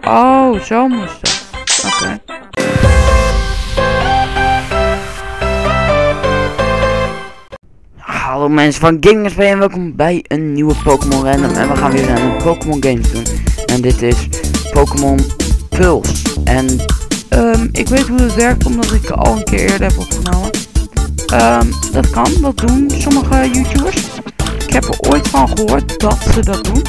Oh, zo moest dat. Oké. Hallo mensen van GamingSP en welkom bij een nieuwe Pokémon Random. En we gaan weer een Pokémon games doen. En dit is Pokémon Pulse. En ik weet hoe het werkt omdat ik al een keer eerder heb opgenomen. Dat kan, dat doen sommige YouTubers. Ik heb er ooit van gehoord dat ze dat doen.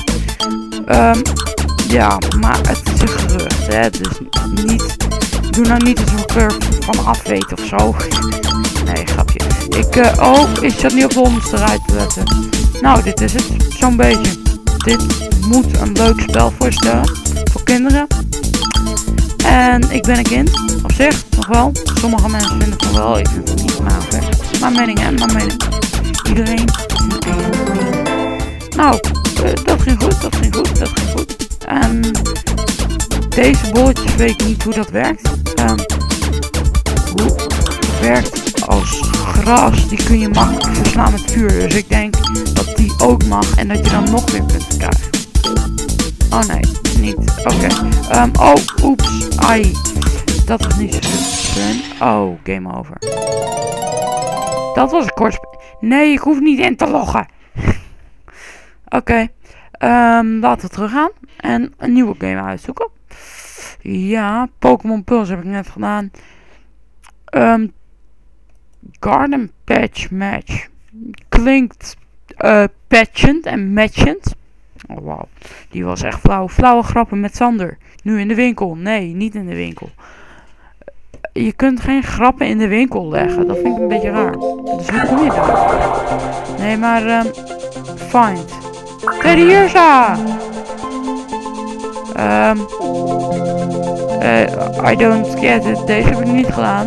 Ja, maar het is een gerucht, hè. Dus niet, doe nou niet alsof ik er van af weet of zo. Nee, grapje. Ik zat niet op de onderste rij te letten. Nou, dit is het. Zo'n beetje. Dit moet een leuk spel voorstellen. Voor kinderen. En ik ben een kind. Op zich, nog wel. Sommige mensen vinden het nog wel. Ik vind het niet. Maar oké. Mijn mening, hè. Mijn mening. Iedereen. Nou, dat ging goed. Dat ging goed. Dat ging goed. En deze bolletjes weet ik niet hoe dat werkt. Hoe het werkt als gras, die kun je makkelijk verslaan met vuur. Dus ik denk dat die ook mag en dat je dan nog weer punten krijgt. Oh nee, niet. Oké. Oh, oeps. Ai. Dat was niet zo fun. Oh, game over. Dat was een kort Nee, ik hoef niet in te loggen. Oké. Laten we teruggaan. En een nieuwe game uitzoeken. Ja, Pokémon Pulse heb ik net gedaan. Garden Patch Match. Klinkt patchend en matchend. Oh wauw, die was echt flauw. Flauwe grappen met Sander. Nu in de winkel. Nee, niet in de winkel. Je kunt geen grappen in de winkel leggen. Dat vind ik een beetje raar. Dus hoe kom je daar? Nee, maar find. Teddiursa! I don't get it. Deze heb ik niet gedaan.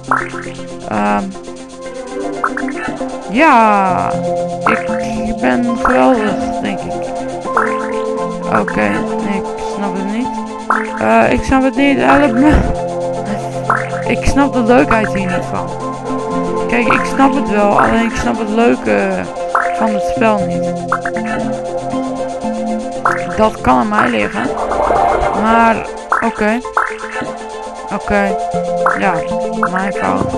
Ja, ik ben geweldig, denk ik. Oké, nee, ik snap het niet. Ik snap het niet, help me. Ik snap de leukheid hier niet van. Kijk, ik snap het wel, alleen ik snap het leuke van het spel niet. Dat kan aan mij liggen. Maar, oké. Oké, ja, mijn fout.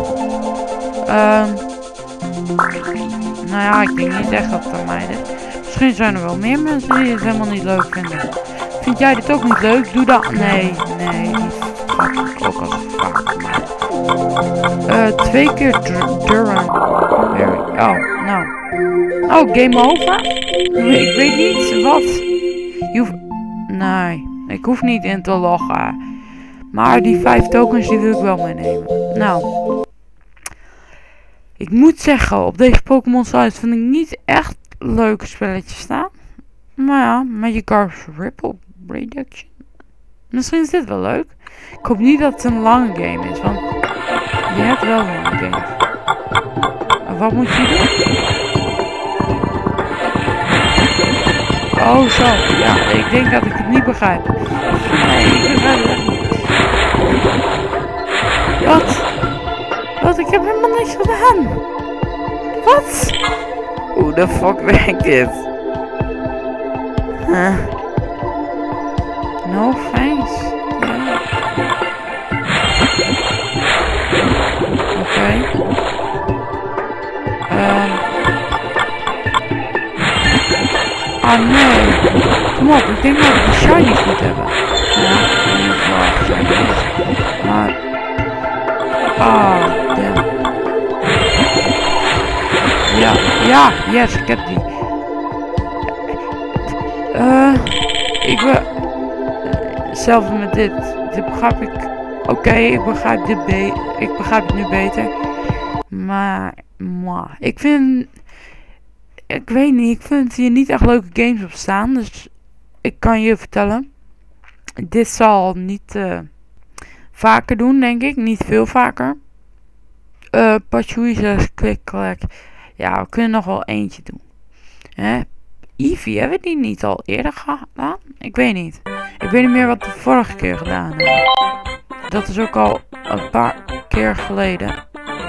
Nou ja, ik denk niet echt dat het aan mij ligt. Misschien zijn er wel meer mensen die het helemaal niet leuk vinden. Vind jij dit ook niet leuk? Doe dat. Nee, nee, niet. Ook als het vaak. 2 keer Durham. Oh, nou. Oh, game over? Ik weet niet wat. Je hoeft... Nee, ik hoef niet in te loggen. Maar die 5 tokens die wil ik wel meenemen. Nou. Ik moet zeggen, op deze Pokémon site vind ik niet echt leuke spelletjes staan. Maar ja, Magikarp's Ripple Reduction. Misschien is dit wel leuk. Ik hoop niet dat het een lange game is, want je hebt wel lange games. En wat moet je doen? Oh zo, ja, ik denk dat ik het niet begrijp. Nee, ik begrijp het niet. Wat? Wat? Ik heb helemaal niks gedaan. Wat? Hoe de fuck werkt dit? Huh? No thanks. Oké. Ah nee. Kom op, ik denk dat ik de shinies moet hebben. Ja, in ieder geval shinies. Maar... Ah, damn. Ja, ja, yes, ik heb die. Ik ben... Hetzelfde met dit. Dit begrijp ik... Oké, ik begrijp dit ik begrijp het nu beter. Maar... ik vind... Ik weet niet, ik vind hier niet echt leuke games op staan. Dus... Ik kan je vertellen. Dit zal niet... vaker doen, denk ik. Niet veel vaker. Pachouiza's Quick Collect. Ja, we kunnen nog wel eentje doen. Eevee, hebben we die niet al eerder gedaan? Ik weet niet. Ik weet niet meer wat we de vorige keer gedaan hebben. Dat is ook al een paar keer geleden.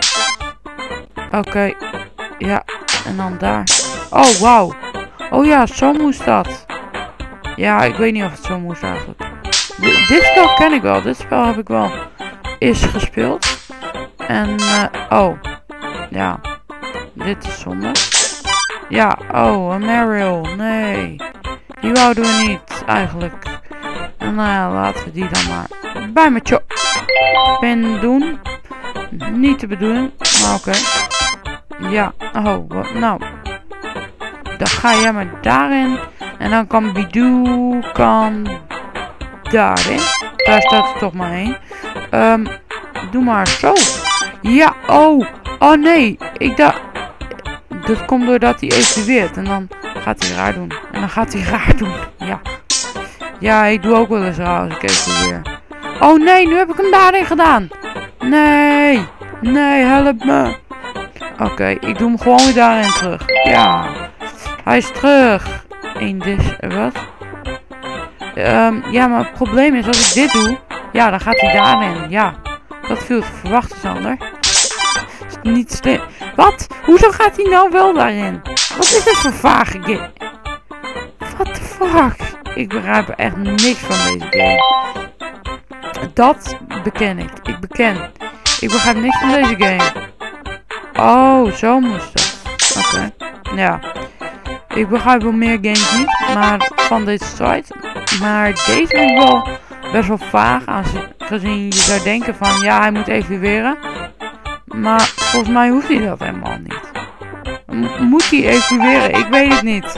Oké. Ja, en dan daar. Oh, wauw. Oh ja, zo moest dat. Ja, ik weet niet of het zo moest eigenlijk. Dit spel ken ik wel. Dit spel heb ik wel eens gespeeld. En, oh. Ja. Dit is zonde. Ja, oh, een Mario. Nee. Die wouden we niet, eigenlijk. En nou ja, laten we die dan maar bij mijn pin doen. Niet de bedoeling, maar oké. Ja, oh, wat nou. Dan ga jij maar daarin. En dan kan Bidoo daarin. Daar staat er toch maar heen. Doe maar zo. Ja, oh. Oh nee. Ik dacht... Dat komt doordat hij evolueert. En dan gaat hij raar doen. En dan gaat hij raar doen. Ja. Ja, ik doe ook wel eens raar als ik evolueer. Oh nee, nu heb ik hem daarin gedaan. Nee. Nee, help me. Oké, ik doe hem gewoon weer daarin terug. Ja. Hij is terug. Wat? Ja, maar het probleem is, als ik dit doe... Ja, dan gaat hij daarin. Ja. Dat viel te verwachten, Sander. Is niet slim. Wat? Hoezo gaat hij nou wel daarin? Wat is dit voor vage game? What the fuck? Ik begrijp er echt niks van deze game. Dat beken ik. Ik begrijp niks van deze game. Oh, zo moest dat. Oké. Ja. Ik begrijp wel meer games niet, maar van deze site. Maar deze is wel best wel vaag, aangezien je zou denken van, ja, hij moet evolueren. Maar volgens mij hoeft hij dat helemaal niet. Moet hij evolueren? Ik weet het niet.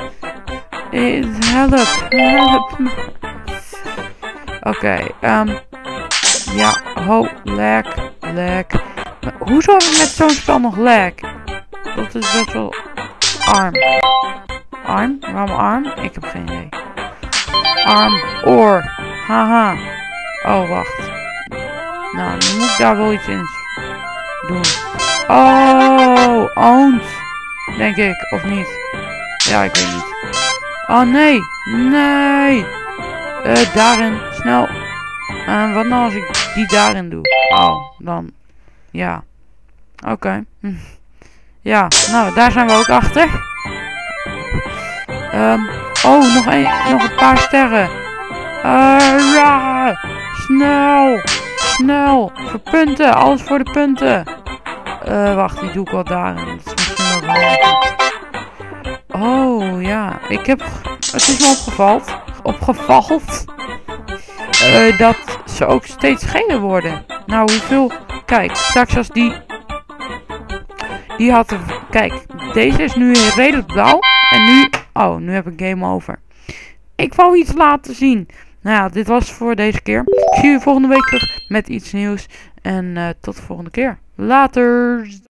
Help me. Oké, ja, lag. Hoezo heb ik met zo'n spel nog lag? Dat is best wel arm. Arm? Waarom arm? Ik heb geen idee. Arm, oor. Haha. Oh, wacht. Nou, dan moet ik daar wel iets in doen. Oh, owned. Denk ik, of niet? Ja, ik weet niet. Oh, nee. Nee. Daarin. Snel. Wat nou als ik die daarin doe? Oh, dan. Ja. Oké. Ja, nou, daar zijn we ook achter. Oh, nog een paar sterren. Ja. Snel. Voor punten. Alles voor de punten. Wacht, die doe ik wel daarin. Dat is misschien wel belangrijk. Oh, ja. Het is me opgevald. Dat ze ook steeds gele worden. Nou, hoeveel... Kijk, straks als die had... Kijk, deze is nu redelijk blauw. En nu... Oh, nu heb ik game over. Ik wou iets laten zien. Nou ja, dit was het voor deze keer. Ik zie je volgende week terug met iets nieuws. En tot de volgende keer. Later!